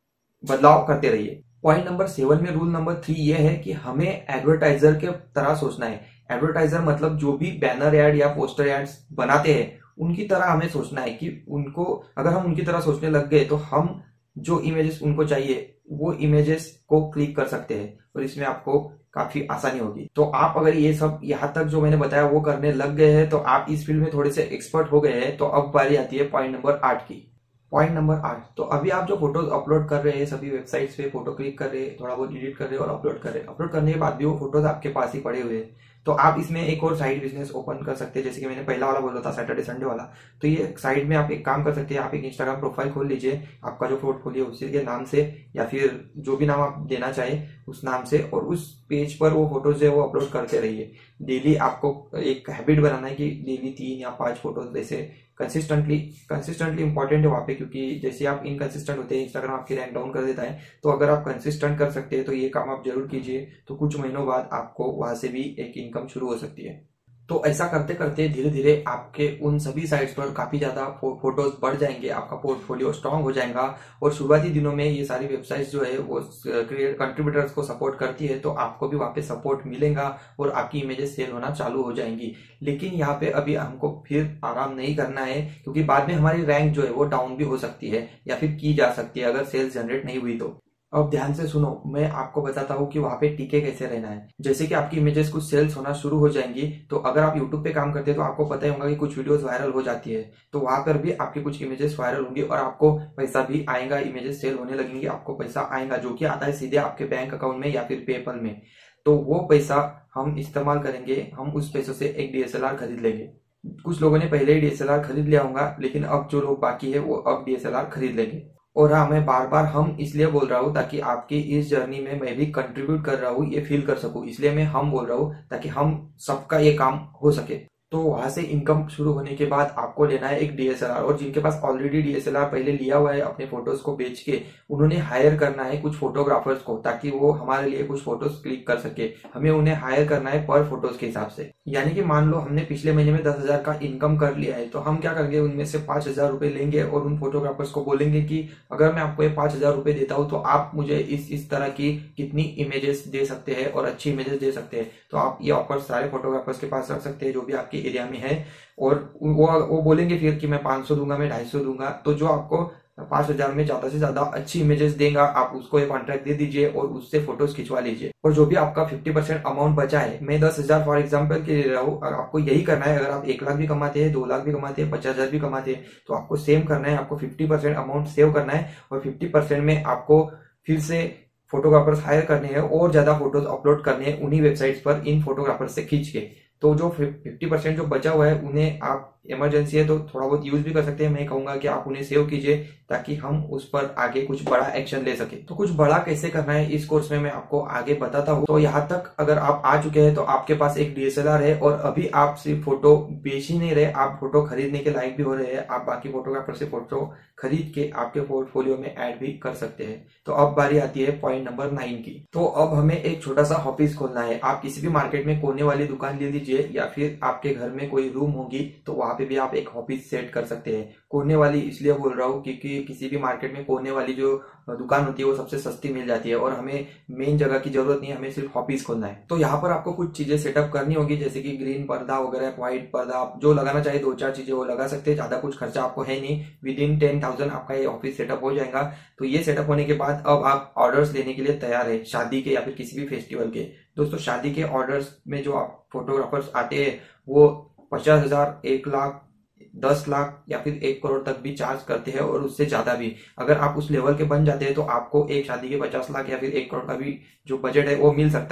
बदलाव करते रहिए। पॉइंट नंबर सेवन में रूल नंबर थ्री ये है कि हमें एडवर्टाइजर के तरह सोचना है। एडवर्टाइजर मतलब जो भी बैनर एड या पोस्टर एड्स बनाते हैं उनकी तरह हमें सोचना है कि उनको, अगर हम उनकी तरह सोचने लग गए तो हम जो इमेजेस उनको चाहिए वो इमेजेस को क्लिक कर सकते हैं और इसमें आपको काफी आसानी होगी। तो आप अगर ये सब यहाँ तक जो मैंने बताया वो करने लग गए हैं तो आप इस फील्ड में थोड़े से एक्सपर्ट हो गए हैं। तो अब बारी आती है पॉइंट नंबर आठ की। पॉइंट नंबर आठ, तो अभी आप जो फोटोज अपलोड कर रहे हैं सभी वेबसाइट्स पे, फोटो क्लिक कर रहे हैं, थोड़ा बहुत एडिट कर रहे हैं और अपलोड कर रहे हैं, अपलोड करने के बाद भी वो फोटोज आपके पास ही पड़े हुए हैं, तो आप इसमें एक और साइड बिजनेस ओपन कर सकते हैं। जैसे कि मैंने पहला वाला बोला था सैटरडे संडे वाला, तो ये साइड में आप एक काम कर सकते हैं, आप एक इंस्टाग्राम प्रोफाइल खोल लीजिए आपका जो पोर्टफोलियो उसी के नाम से या फिर जो भी नाम आप देना चाहे उस नाम से, और उस पेज पर वो फोटोज है वो अपलोड करते रहिए। डेली आपको एक हैबिट बनाना है कि डेली तीन या पांच फोटोज जैसे कंसिस्टेंटली कंसिस्टेंटली इंपॉर्टेंट है वहाँ पे, क्योंकि जैसे आप इनकंसिस्टेंट होते हैं इंस्टाग्राम आपकी रैंक डाउन कर देता है। तो अगर आप कंसिस्टेंट कर सकते हैं तो ये काम आप जरूर कीजिए, तो कुछ महीनों बाद आपको वहां से भी एक इनकम शुरू हो सकती है। तो ऐसा करते करते धीरे धीरे आपके उन सभी साइट्स पर काफी ज्यादा फो, फोटोज बढ़ जाएंगे, आपका पोर्टफोलियो स्ट्रांग हो जाएगा। और शुरुआती दिनों में ये सारी वेबसाइट्स जो है वो कंट्रीब्यूटर्स को सपोर्ट करती है, तो आपको भी वहां पे सपोर्ट मिलेगा और आपकी इमेजेस सेल होना चालू हो जाएंगी। लेकिन यहाँ पे अभी हमको फिर आराम नहीं करना है, क्योंकि बाद में हमारी रैंक जो है वो डाउन भी हो सकती है या फिर की जा सकती है अगर सेल्स जनरेट नहीं हुई तो। अब ध्यान से सुनो, मैं आपको बताता हूँ कि वहां पे टिके कैसे रहना है। जैसे कि आपकी इमेजेस कुछ सेल्स होना शुरू हो जाएंगी, तो अगर आप यूट्यूब पे काम करते हैं तो आपको पता ही होगा कि कुछ वीडियोस वायरल हो जाती है, तो वहां पर भी आपकी कुछ इमेजेस वायरल होंगी और आपको पैसा भी आएगा, इमेजेस सेल होने लगेंगी, आपको पैसा आएगा जो कि आता है सीधे आपके बैंक अकाउंट में या फिर पेपल में। तो वो पैसा हम इस्तेमाल करेंगे, हम उस पैसों से एक डीएसएलआर खरीद लेंगे। कुछ लोगों ने पहले ही डीएसएलआर खरीद लिया होगा, लेकिन अब जो लोग बाकी है वो अब डीएसएलआर खरीद लेंगे। और हाँ, मैं बार बार हम इसलिए बोल रहा हूँ ताकि आपकी इस जर्नी में मैं भी कंट्रीब्यूट कर रहा हूँ ये फील कर सकूँ, इसलिए मैं हम बोल रहा हूँ ताकि हम सबका ये काम हो सके। तो वहां से इनकम शुरू होने के बाद आपको लेना है एक डीएसएलआर, और जिनके पास ऑलरेडी डीएसएलआर पहले लिया हुआ है अपने फोटोज को बेच के, उन्होंने हायर करना है कुछ फोटोग्राफर्स को ताकि वो हमारे लिए कुछ फोटोज क्लिक कर सके। हमें उन्हें हायर करना है पर फोटोज के हिसाब से। यानी कि मान लो हमने पिछले महीने में दस हजार का इनकम कर लिया है, तो हम क्या करेंगे, उनमें से पांच हजार रुपए लेंगे और उन फोटोग्राफर्स को बोलेंगे कि अगर मैं आपको ये पांच हजार रुपए देता हूँ तो आप मुझे इस इस तरह की कितनी इमेजेस दे सकते हैं और अच्छी इमेजेस दे सकते हैं। तो आप ये ऑफर सारे फोटोग्राफर्स के पास रख सकते हैं जो भी आपके एरिया में है, और वो वो बोलेंगे फिर कि मैं पांच सौ दूंगा, मैं ढाई सौ दूंगा। तो जो आपको पांच हजार में ज्यादा से ज्यादा अच्छी इमेजेस देगा, आप उसको एक कॉन्ट्रैक्ट दे दीजिए और उससे फोटोज खिंचवा लीजिए। और जो भी आपका फिफ्टी परसेंट अमाउंट बचा है, मैं दस हजार फॉर एग्जाम्पल के लिए रहा हूँ, और आपको यही करना है। अगर आप एक लाख भी कमाते हैं, दो लाख भी कमाते हैं, पचास हजार भी कमाते हैं, तो आपको सेम करना है, आपको फिफ्टी परसेंट अमाउंट सेव करना है और फिफ्टी परसेंट में आपको फिर से फोटोग्राफर्स हायर करने हैं और ज्यादा फोटोज अपलोड करने हैं उन्हीं वेबसाइट्स पर इन फोटोग्राफर्स से खींच के। तो जो फिफ्टी परसेंट जो बचा हुआ है उन्हें आप इमरजेंसी है तो थोड़ा बहुत यूज भी कर सकते हैं। मैं कहूंगा कि आप उन्हें सेव कीजिए ताकि हम उस पर आगे कुछ बड़ा एक्शन ले सके। तो कुछ बड़ा कैसे करना है इस कोर्स में मैं आपको आगे बताता हूँ। तो यहाँ तक अगर आप आ चुके हैं तो आपके पास एक डीएसएलआर है और अभी आप सिर्फ फोटो बेच ही नहीं रहे, आप फोटो खरीदने के लायक भी हो रहे हैं। आप बाकी फोटोग्राफर से फोटो खरीद के आपके पोर्टफोलियो में ऐड भी कर सकते हैं। तो अब बारी आती है पॉइंट नंबर नाइन की। तो अब हमें एक छोटा सा ऑफिस खोलना है। आप किसी भी मार्केट में कोने वाली दुकान ले लीजिए या फिर आपके घर में कोई रूम होगी तो वहां पे भी आप एक ऑफिस सेट कर सकते हैं। कोने वाली इसलिए बोल रहा हूँ क्योंकि किसी भी मार्केट में कोने वाली जो दुकान होती है वो सबसे सस्ती मिल जाती है और हमें मेन जगह की जरूरत नहीं है, हमें सिर्फ ऑफिस खोलना है। तो यहाँ पर आपको कुछ चीजें सेटअप करनी होगी, जैसे कि ग्रीन पर्दा वगैरह, व्हाइट पर्दा, आप जो लगाना चाहिए दो चार चीजें वो लगा सकते हैं। ज्यादा कुछ खर्चा आपको है नहीं, विद इन टेन थाउजेंड आपका ये ऑफिस सेटअप हो जाएगा। तो ये सेटअप होने के बाद अब आप ऑर्डर्स लेने के लिए तैयार है, शादी के या फिर किसी भी फेस्टिवल के। दोस्तों शादी के ऑर्डर्स में जो आप फोटोग्राफर्स आते हैं वो पचास हजार, एक लाख, दस लाख या फिर एक करोड़ तक भी चार्ज करते हैं और उससे ज्यादा भी। अगर आप उस लेवल के बन जाते हैं तो आपको एक शादी के पचास लाख या फिर एक करोड़ का भी जो बजट है वो मिल सकता है।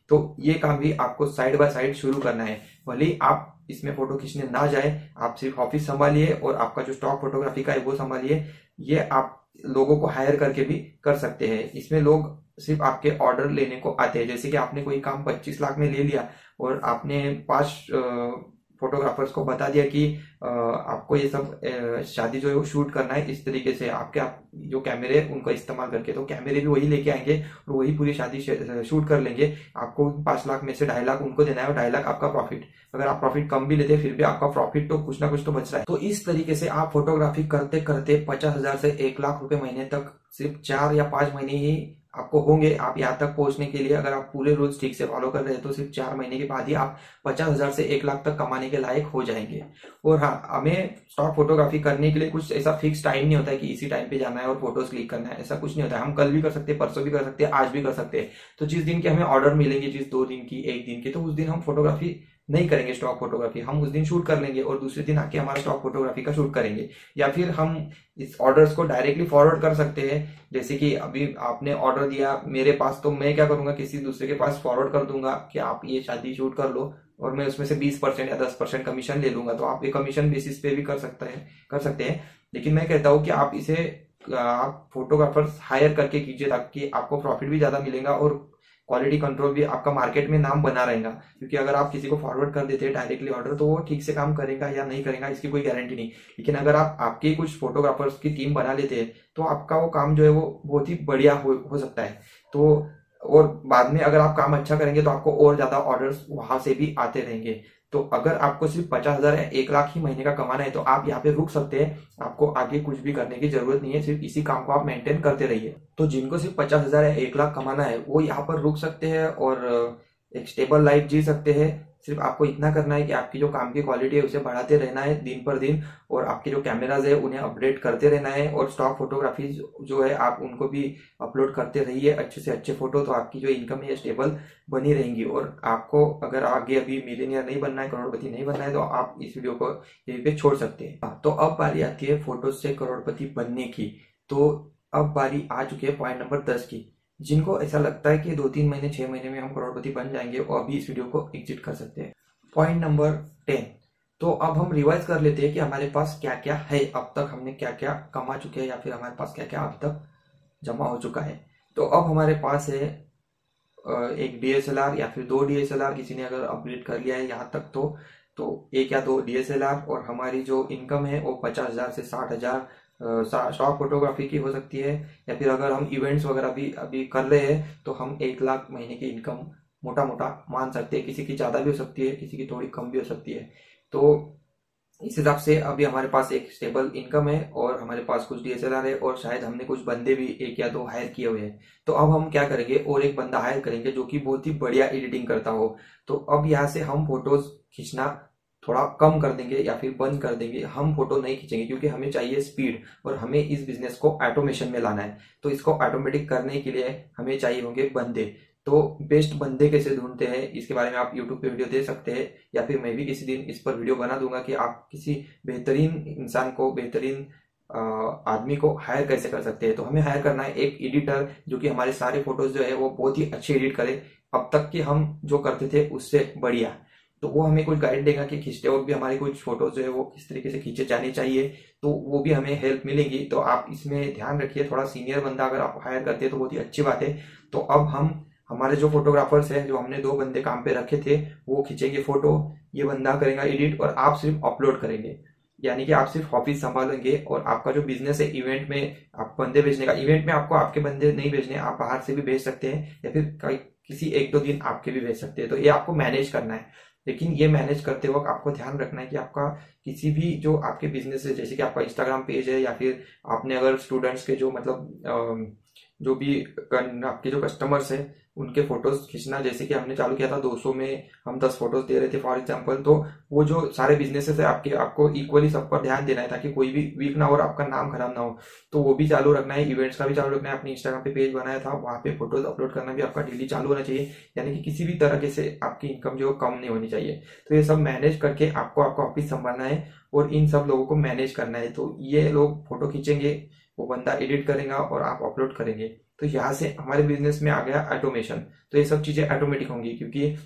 तो ये काम भी आपको साइड बाय साइड शुरू करना है। भले ही आप इसमें फोटो खींचने ना जाए, आप सिर्फ ऑफिस संभालिए और आपका जो स्टॉक फोटोग्राफी का है वो संभालिए। ये आप लोगों को हायर करके भी कर सकते हैं। इसमें लोग सिर्फ आपके ऑर्डर लेने को आते हैं। जैसे कि आपने कोई काम पच्चीस लाख में ले लिया और आपने पांच फोटोग्राफर्स को बता दिया कि आपको ये सब शादी जो है वो शूट करना है इस तरीके से, आपके आप जो कैमरे उनका इस्तेमाल करके, तो कैमरे भी वही लेके आएंगे और वही पूरी शादी शूट कर लेंगे। आपको पांच लाख में से ढाई लाख उनको देना है और ढाई लाख आपका प्रॉफिट। अगर आप प्रॉफिट कम भी लेते हैं फिर भी आपका प्रॉफिट तो कुछ ना कुछ तो बच रहा है। तो इस तरीके से आप फोटोग्राफी करते करते पचास हजार से एक लाख रुपए महीने तक सिर्फ चार या पांच महीने ही आपको होंगे। आप यहाँ तक पहुंचने के लिए अगर आप पूरे रूल्स ठीक से फॉलो कर रहे हैं तो सिर्फ चार महीने के बाद ही आप पचास हजार से एक लाख तक कमाने के लायक हो जाएंगे। और हाँ, हमें स्टॉक फोटोग्राफी करने के लिए कुछ ऐसा फिक्स टाइम नहीं होता है कि इसी टाइम पे जाना है और फोटोज क्लिक करना है, ऐसा कुछ नहीं होता है। हम कल भी कर सकते हैं, परसों भी कर सकते हैं, आज भी कर सकते हैं। तो जिस दिन के हमें ऑर्डर मिलेंगे, जिस दो दिन की, एक दिन की, तो उस दिन हम फोटोग्राफी नहीं करेंगे स्टॉक फोटोग्राफी, हम उस दिन शूट कर लेंगे और दूसरे दिन आके हमारा स्टॉक फोटोग्राफी का शूट करेंगे। या फिर हम इस ऑर्डर्स को डायरेक्टली फॉरवर्ड कर सकते हैं। जैसे कि अभी आपने ऑर्डर दिया मेरे पास, तो मैं क्या करूंगा, किसी दूसरे के पास फॉरवर्ड कर दूंगा कि आप ये शादी शूट कर लो और मैं उसमें से बीस परसेंट या दस परसेंट कमीशन ले लूंगा। तो आप ये कमीशन बेसिस पे भी कर सकते हैं कर सकते हैं लेकिन मैं कहता हूँ कि आप इसे आप फोटोग्राफर्स हायर करके कीजिए ताकि आपको प्रॉफिट भी ज्यादा मिलेगा और क्वालिटी कंट्रोल भी, आपका मार्केट में नाम बना रहेगा। क्योंकि अगर आप किसी को फॉरवर्ड कर देते हैं डायरेक्टली ऑर्डर, तो वो ठीक से काम करेगा या नहीं करेगा इसकी कोई गारंटी नहीं। लेकिन अगर आप आपके कुछ फोटोग्राफर्स की टीम बना लेते हैं तो आपका वो काम जो है वो बहुत ही बढ़िया हो, हो सकता है। तो और बाद में अगर आप काम अच्छा करेंगे तो आपको और ज्यादा ऑर्डर्स वहां से भी आते रहेंगे। तो अगर आपको सिर्फ पचास हजार या एक लाख ही महीने का कमाना है तो आप यहाँ पे रुक सकते हैं। आपको आगे कुछ भी करने की जरूरत नहीं है, सिर्फ इसी काम को आप मेंटेन करते रहिए। तो जिनको सिर्फ पचास हजार या एक लाख कमाना है वो यहाँ पर रुक सकते हैं और एक स्टेबल लाइफ जी सकते हैं। सिर्फ आपको इतना करना है कि आपकी जो काम की क्वालिटी है उसे बढ़ाते रहना है दिन पर दिन, और आपके जो कैमराज है उन्हें अपडेट करते रहना है, और स्टॉक फोटोग्राफी जो है आप उनको भी अपलोड करते रहिए अच्छे से अच्छे फोटो। तो आपकी जो इनकम है स्टेबल बनी रहेंगी। और आपको अगर आगे अभी मिलियनियर नहीं बनना है, करोड़पति नहीं बनना है, तो आप इस वीडियो को यहीं पे छोड़ सकते हैं। तो अब बारी आती है फोटोज से करोड़पति बनने की। तो अब बारी आ चुकी है पॉइंट नंबर दस की। जिनको ऐसा लगता है कि दो तीन महीने छह महीने में हम करोड़पति बन जाएंगे वो अभी इस वीडियो को एग्जिट कर सकते हैं। Point number ten. तो अब हम रिवाइज कर लेते हैं कि हमारे पास क्या क्या है, अब तक हमने क्या क्या कमा चुके हैं या फिर हमारे पास क्या क्या अब तक जमा हो चुका है। तो अब हमारे पास है एक डीएसएलआर या फिर दो डीएसएलआर, किसी ने अगर अपग्रेड कर लिया है यहाँ तक तो तो एक या दो डीएसएलआर, और हमारी जो इनकम है वो पचास हजार से साठ हजार स्टॉक फोटोग्राफी की हो सकती है। या फिर अगर हम इवेंट्स वगैरह भी अभी कर रहे हैं तो हम एक लाख महीने की इनकम मोटा मोटा मान सकते हैं। किसी की ज्यादा भी हो सकती है, किसी की थोड़ी कम भी हो सकती है। तो इस हिसाब से अभी हमारे पास एक स्टेबल इनकम है और हमारे पास कुछ डीएसएलआर है और शायद हमने कुछ बंदे भी एक या दो हायर किए हुए हैं। तो अब हम क्या करेंगे, और एक बंदा हायर करेंगे जो कि बहुत ही बढ़िया एडिटिंग करता हो। तो अब यहाँ से हम फोटोज खींचना थोड़ा कम कर देंगे या फिर बंद कर देंगे। हम फोटो नहीं खींचेंगे क्योंकि हमें चाहिए स्पीड और हमें इस बिजनेस को ऑटोमेशन में लाना है। तो इसको ऑटोमेटिक करने के लिए हमें चाहिए होंगे बंदे। तो बेस्ट बंदे कैसे ढूंढते हैं इसके बारे में आप यूट्यूब पे वीडियो दे सकते हैं, या फिर मैं भी किसी दिन इस पर वीडियो बना दूंगा कि आप किसी बेहतरीन इंसान को, बेहतरीन आदमी को हायर कैसे कर सकते हैं। तो हमें हायर करना है एक एडिटर जो कि हमारे सारे फोटोज जो है वो बहुत ही अच्छे एडिट करे, अब तक कि हम जो करते थे उससे बढ़िया। तो वो हमें कुछ गाइड देगा कि खींचते वक्त भी हमारी कुछ फोटोज जो है वो किस तरीके से खींचे जाने चाहिए, तो वो भी हमें हेल्प मिलेगी। तो आप इसमें ध्यान रखिए, थोड़ा सीनियर बंदा अगर आप हायर करते हैं तो बहुत ही अच्छी बात है। तो अब हम हमारे जो फोटोग्राफर्स हैं, जो हमने दो बंदे काम पे रखे थे, वो खींचेंगे फोटो, ये बंदा करेगा एडिट और आप सिर्फ अपलोड करेंगे। यानी कि आप सिर्फ ऑफिस संभालेंगे और आपका जो बिजनेस है इवेंट में आप बंदे भेजने का, इवेंट में आपको आपके बंदे नहीं भेजने, आप बाहर से भी भेज सकते हैं या फिर किसी एक दो दिन आपके भी भेज सकते हैं। तो ये आपको मैनेज करना है। लेकिन ये मैनेज करते वक्त आपको ध्यान रखना है कि आपका किसी भी जो आपके बिजनेस है, जैसे कि आपका इंस्टाग्राम पेज है या फिर आपने अगर स्टूडेंट्स के जो मतलब जो भी आपके जो कस्टमर्स है उनके फोटोज खींचना, जैसे कि हमने चालू किया था दो सौ में हम दस फोटोज दे रहे थे फॉर एग्जांपल। तो वो जो सारे बिजनेसेस है आपके, आपको इक्वली सब पर ध्यान देना है ताकि कोई भी वीक ना हो और आपका नाम खराब ना हो। तो वो भी चालू रखना है, इवेंट्स का भी चालू रखना है। अपने इंस्टाग्राम पे पेज बनाया था वहां पे फोटोज अपलोड करना भी आपका डेली चालू होना चाहिए। यानी कि किसी भी तरह से आपकी इनकम जो कम नहीं होनी चाहिए। तो ये सब मैनेज करके आपको आपका ऑफिस संभालना है और इन सब लोगों को मैनेज करना है। तो ये लोग फोटो खींचेंगे, वो बंदा एडिट करेगा और आप अपलोड करेंगे। तो यहाँ से हमारे बिजनेस में आ गया ऑटोमेशन। तो ये सब चीजें ऑटोमेटिक होंगी, क्योंकि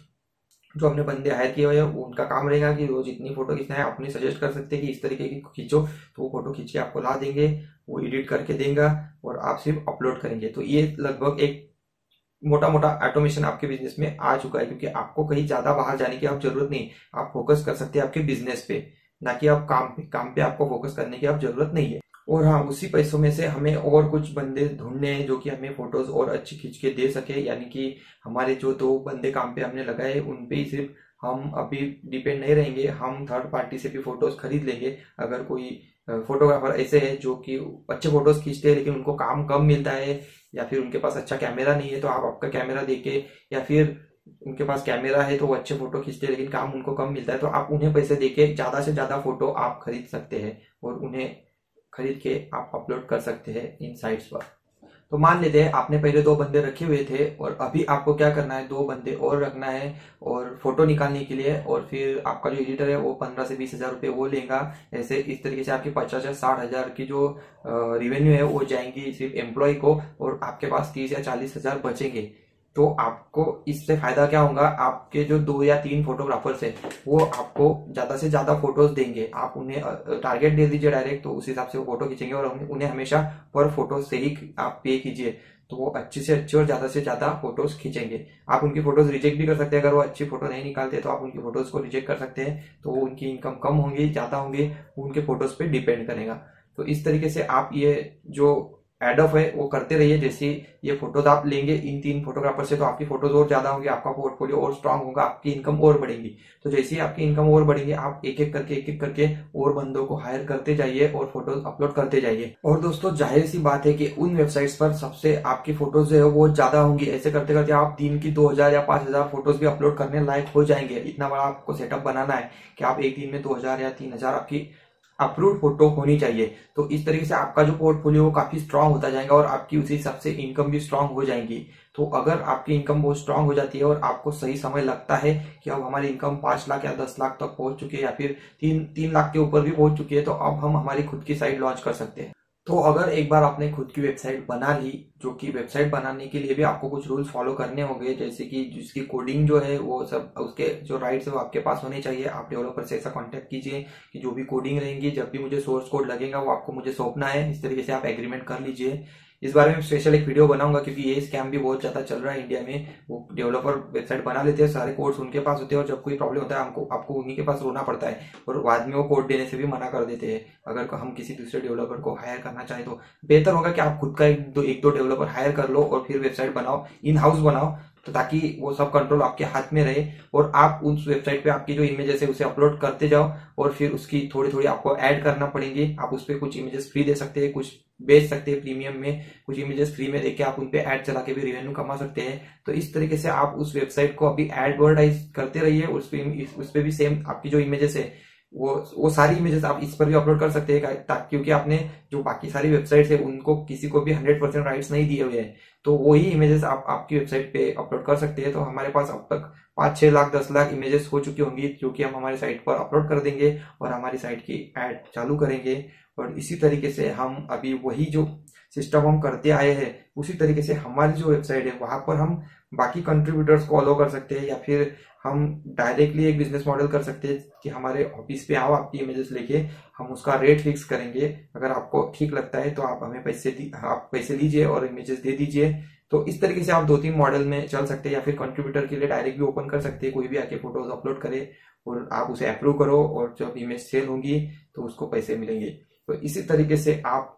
जो हमने बंदे हायर किए हुए हैं उनका काम रहेगा कि वो जितनी फोटो खींचना है अपनी सजेस्ट कर सकते हैं कि इस तरीके की खींचो, तो वो फोटो खींच के आपको ला देंगे, वो एडिट करके देगा और आप सिर्फ अपलोड करेंगे। तो ये लगभग एक मोटा मोटा ऑटोमेशन आपके बिजनेस में आ चुका है, क्योंकि आपको कहीं ज्यादा बाहर जाने की आप जरूरत नहीं। आप फोकस कर सकते हैं आपके बिजनेस पे, ना कि आप काम पे। काम पे आपको फोकस करने की आप जरूरत नहीं है। और हाँ, उसी पैसों में से हमें और कुछ बंदे ढूंढने हैं जो कि हमें फोटोज और अच्छी खींच के दे सके। यानी कि हमारे जो दो बंदे काम पे हमने लगाए उन पे ही सिर्फ हम अभी डिपेंड नहीं रहेंगे, हम थर्ड पार्टी से भी फोटोज खरीद लेंगे। अगर कोई फोटोग्राफर ऐसे है जो कि अच्छे फोटोज खींचते हैं लेकिन उनको काम कम मिलता है, या फिर उनके पास अच्छा कैमरा नहीं है, तो आप आपका कैमरा देके, या फिर उनके पास कैमरा है तो वो अच्छे फोटो खींचते हैं लेकिन काम उनको कम मिलता है, तो आप उन्हें पैसे देके ज्यादा से ज्यादा फोटो आप खरीद सकते हैं और उन्हें खरीद के आप अपलोड कर सकते हैं इन साइट्स पर। तो मान लेते हैं आपने पहले दो बंदे रखे हुए थे और अभी आपको क्या करना है, दो बंदे और रखना है और फोटो निकालने के लिए, और फिर आपका जो एडिटर है वो पंद्रह से बीस हजार रुपये वो लेगा। ऐसे इस तरीके से आपकी पचास या साठ हजार की जो रिवेन्यू है वो जाएंगी सिर्फ एम्प्लॉय को, और आपके पास तीस या चालीस हजार बचेंगे। तो आपको इससे फायदा क्या होगा, आपके जो दो या तीन फोटोग्राफर्स हैं वो आपको ज्यादा से ज्यादा फोटोज देंगे। आप उन्हें टारगेट दे दीजिए डायरेक्ट, तो उस हिसाब से वो फोटो खींचेंगे और उन्हें हमेशा पर फोटो से ही आप पे कीजिए, तो वो अच्छे से अच्छे और ज्यादा से ज्यादा फोटोज खींचेंगे। आप उनकी फोटोज रिजेक्ट भी कर सकते हैं, अगर वो अच्छी फोटो नहीं निकालते तो आप उनकी फोटोज को रिजेक्ट कर सकते हैं। तो उनकी इनकम कम होंगी ज्यादा होंगी, उनके फोटोज पे डिपेंड करेगा। तो इस तरीके से आप ये जो एड ऑफ है वो करते रहिए। जैसे ये फोटोज आप लेंगे इन तीन फोटोग्राफर से तो आपकी फोटोज और ज्यादा होंगी, आपका पोर्टफोलियो और स्ट्रांग होगा, आपकी इनकम और बढ़ेगी। तो जैसे ही आपकी इनकम और बढ़ेगी आप एक एक करके एक एक करके और बंदों को हायर करते जाइए और फोटोज अपलोड करते जाइए। और दोस्तों जाहिर सी बात है कि उन वेबसाइट्स पर सबसे आपकी फोटोज है वो ज्यादा होंगी। ऐसे करते करते आप दिन की दो हजार या पांच हजार फोटोज भी अपलोड करने लायक हो जाएंगे। इतना बड़ा आपको सेटअप बनाना है कि आप एक दिन में दो हजार या तीन हजार आपकी अप्रूव्ड फोटो होनी चाहिए। तो इस तरीके से आपका जो पोर्टफोलियो वो काफी स्ट्रांग होता जाएगा और आपकी उसी हिसाब से इनकम भी स्ट्रांग हो जाएंगी। तो अगर आपकी इनकम बहुत स्ट्रांग हो जाती है और आपको सही समय लगता है कि अब हमारी इनकम पांच लाख या दस लाख तक पहुंच चुकी है या फिर तीन तीन लाख के ऊपर भी पहुंच चुकी है, तो अब हम हमारी खुद की साइट लॉन्च कर सकते हैं। तो अगर एक बार आपने खुद की वेबसाइट बना ली, जो कि वेबसाइट बनाने के लिए भी आपको कुछ रूल्स फॉलो करने होंगे, जैसे कि जिसकी कोडिंग जो है वो सब उसके जो राइट्स है वो आपके पास होने चाहिए। आप डेवलपर से ऐसा कांटेक्ट कीजिए कि जो भी कोडिंग रहेंगी, जब भी मुझे सोर्स कोड लगेगा वो आपको मुझे सौंपना है। इस तरीके से आप एग्रीमेंट कर लीजिए। इस बारे में स्पेशल एक वीडियो बनाऊंगा, क्योंकि ये स्कैम भी बहुत ज्यादा चल रहा है इंडिया में। वो डेवलपर वेबसाइट बना लेते हैं, सारे कोड्स उनके पास होते हैं और जब कोई प्रॉब्लम होता है हमको आपको उन्हीं के पास रोना पड़ता है और बाद में वो कोड देने से भी मना कर देते हैं। अगर हम किसी दूसरे डेवलपर को हायर करना चाहें तो बेहतर होगा कि आप खुद का एक दो एक दो डेवलपर हायर कर लो और फिर वेबसाइट बनाओ, इन हाउस बनाओ, तो ताकि वो सब कंट्रोल आपके हाथ में रहे और आप उस वेबसाइट पे आपकी जो इमेजेस है उसे अपलोड करते जाओ और फिर उसकी थोड़ी थोड़ी आपको ऐड करना पड़ेंगे। आप उस पर कुछ इमेजेस फ्री दे सकते हैं, कुछ बेच सकते हैं प्रीमियम में, कुछ इमेजेस फ्री में देके आप उन पे ऐड चला के भी रेवेन्यू कमा सकते हैं। तो इस तरीके से आप उस वेबसाइट को अभी एडवर्टाइज करते रहिए। उस पे उस पे भी सेम आपकी जो इमेजेस है वो वो सारी इमेजेस आप इस पर भी अपलोड कर सकते हैं, ताकि क्योंकि आपने जो बाकी सारी वेबसाइट्स है उनको किसी को भी हंड्रेड परसेंट राइट्स नहीं दिए हुए हैं, तो वही इमेजेस आप आपकी वेबसाइट पे अपलोड कर सकते हैं। तो हमारे पास अब तक पांच छह लाख दस लाख इमेजेस हो चुकी होंगी, जो कि हम हमारी साइट पर अपलोड कर देंगे और हमारी साइट की एड चालू करेंगे। और इसी तरीके से हम अभी वही जो सिस्टम हम करते आए हैं उसी तरीके से हमारी जो वेबसाइट है वहां पर हम बाकी कंट्रीब्यूटर्स को अलो कर सकते हैं, या फिर हम डायरेक्टली एक बिजनेस मॉडल कर सकते हैं कि हमारे ऑफिस पे आओ आपकी इमेजेस लेके, हम उसका रेट फिक्स करेंगे। अगर आपको ठीक लगता है तो आप हमें पैसे आप पैसे लीजिए और इमेजेस दे दीजिए। तो इस तरीके से आप दो तीन मॉडल में चल सकते हैं, या फिर कंट्रीब्यूटर के लिए डायरेक्ट भी ओपन कर सकते हैं। कोई भी आके फोटोज अपलोड करे और आप उसे अप्रूव करो और जब इमेज सेल होंगी तो उसको पैसे मिलेंगे। तो इसी तरीके से आप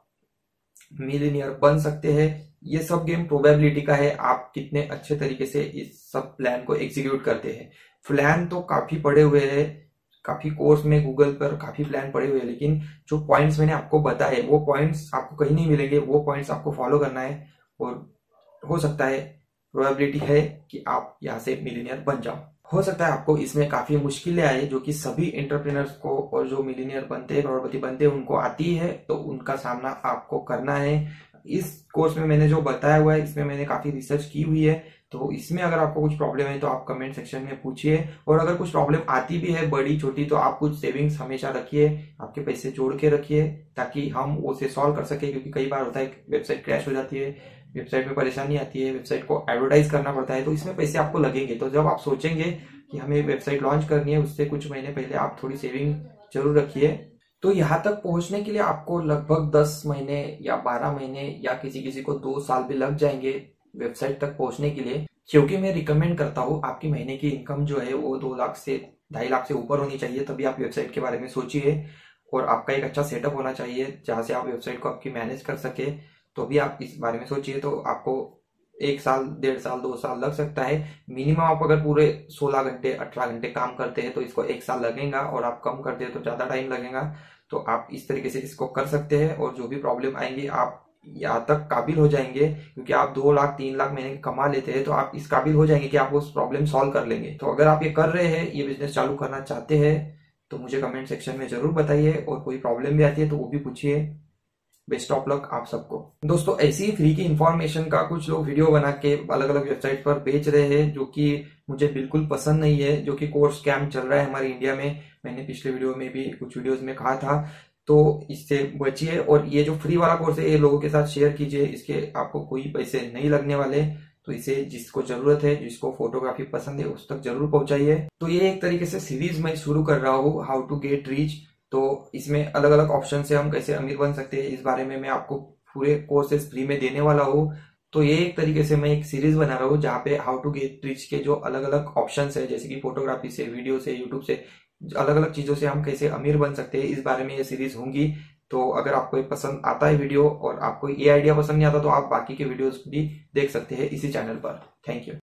मिलियनियर बन सकते हैं। ये सब गेम प्रोबेबिलिटी का है, आप कितने अच्छे तरीके से इस सब प्लान को एग्जीक्यूट करते हैं। प्लान तो काफी पड़े हुए हैं, काफी कोर्स में गूगल पर काफी प्लान पड़े हुए हैं, लेकिन जो पॉइंट्स मैंने आपको बताए वो पॉइंट्स आपको कहीं नहीं मिलेंगे। वो पॉइंट्स आपको फॉलो करना है और हो सकता है, प्रोबेबिलिटी है कि आप यहाँ से मिलियनियर बन जाओ। हो सकता है आपको इसमें काफी मुश्किलें आए, जो कि सभी एंटरप्रेन्योर्स को और जो मिलियनियर बनते हैं, करोड़पति बनते हैं, उनको आती है। तो उनका सामना आपको करना है। इस कोर्स में मैंने जो बताया हुआ है इसमें मैंने काफी रिसर्च की हुई है, तो इसमें अगर आपको कुछ प्रॉब्लम है तो आप कमेंट सेक्शन में पूछिए, और अगर कुछ प्रॉब्लम आती भी है बड़ी छोटी तो आप कुछ सेविंग्स हमेशा रखिए, आपके पैसे जोड़ के रखिए ताकि हम उसे सॉल्व कर सके। क्योंकि कई बार होता है वेबसाइट क्रैश हो जाती है, वेबसाइट में परेशानी आती है, वेबसाइट को एडवर्टाइज करना पड़ता है, तो इसमें पैसे आपको लगेंगे। तो जब आप सोचेंगे कि हमें वेबसाइट लॉन्च करनी है उससे कुछ महीने पहले आप थोड़ी सेविंग जरूर रखिए। तो यहाँ तक पहुंचने के लिए आपको लगभग दस महीने या बारह महीने या किसी किसी को दो साल भी लग जाएंगे वेबसाइट तक पहुंचने के लिए। क्योंकि मैं रिकमेंड करता हूँ आपकी महीने की इनकम जो है वो दो लाख से ढाई लाख से ऊपर होनी चाहिए, तभी आप वेबसाइट के बारे में सोचिए। और आपका एक अच्छा सेटअप होना चाहिए जहां से आप वेबसाइट को आपकी मैनेज कर सके, तो भी आप इस बारे में सोचिए। तो आपको एक साल, डेढ़ साल, दो साल लग सकता है मिनिमम। आप अगर पूरे सोलह घंटे अठारह घंटे काम करते हैं तो इसको एक साल लगेगा, और आप कम करते हैं तो ज्यादा टाइम लगेगा। तो आप इस तरीके से इसको कर सकते हैं, और जो भी प्रॉब्लम आएंगी आप यहाँ तक काबिल हो जाएंगे। क्योंकि आप दो लाख तीन लाख महीने कमा लेते हैं तो आप इस काबिल हो जाएंगे कि आप उस प्रॉब्लम सॉल्व कर लेंगे। तो अगर आप ये कर रहे हैं, ये बिजनेस चालू करना चाहते हैं, तो मुझे कमेंट सेक्शन में जरूर बताइए, और कोई प्रॉब्लम भी आती है तो वो भी पूछिए। बेस्ट ऑफ लक आप सबको। दोस्तों ऐसी ही फ्री की इंफॉर्मेशन का कुछ लोग वीडियो बना के अलग अलग वेबसाइट पर बेच रहे हैं, जो कि मुझे बिल्कुल पसंद नहीं है, जो कि कोर्स स्कैम चल रहा है हमारे इंडिया में। मैंने पिछले वीडियो में भी कुछ वीडियोस में कहा था, तो इससे बचिए। और ये जो फ्री वाला कोर्स है ये लोगों के साथ शेयर कीजिए, इसके आपको कोई पैसे नहीं लगने वाले। तो इसे जिसको जरूरत है, जिसको फोटोग्राफी पसंद है उस तक जरूर पहुंचाइए। तो ये एक तरीके से सीरीज मैं शुरू कर रहा हूँ, हाउ टू गेट रीच। तो इसमें अलग अलग ऑप्शन से हम कैसे अमीर बन सकते हैं इस बारे में मैं आपको पूरे कोर्सेज फ्री में देने वाला हूँ। तो ये एक तरीके से मैं एक सीरीज बना रहा हूँ जहाँ पे हाउ टू गेट रिच के जो अलग अलग ऑप्शंस है, जैसे कि फोटोग्राफी से, वीडियो से, यूट्यूब से, अलग अलग चीजों से हम कैसे अमीर बन सकते हैं इस बारे में ये सीरीज होंगी। तो अगर आपको ये पसंद आता है वीडियो और आपको ये आइडिया पसंद नहीं आता तो आप बाकी के वीडियोस भी देख सकते हैं इसी चैनल पर। Thank you.